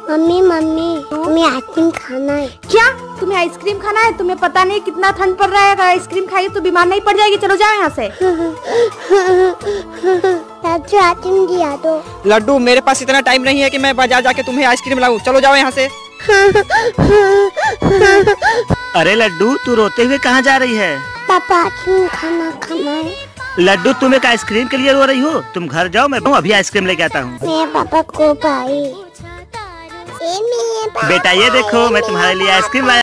Mummy mummy तुम्हें ice cream खाना है क्या? तुम्हें आइसक्रीम खाना है? तुम्हें पता नहीं कितना ठंड पड़ रहा है, अगर आइसक्रीम खाएगी तो बीमार नहीं पड़ जाएगी। चलो जाओ यहाँ से। चाचू आइसक्रीम दिया दो। लड्डू मेरे पास इतना टाइम नहीं है कि मैं बाजार जाके तुम्हें आइसक्रीम लाऊं। चलो जाओ यहाँ से। अरे लड्डू, तू रोते हुए कहाँ जा रही है? पापा आइसक्रीम खाना है। लड्डू, तुम एक आइसक्रीम के लिए रो रही हो? तुम घर जाओ, मैं अभी आइसक्रीम लेके आता हूँ। मेरे पापा को पाई। बेटा ये देखो, मैं तुम्हारे लिए आइसक्रीम लाया।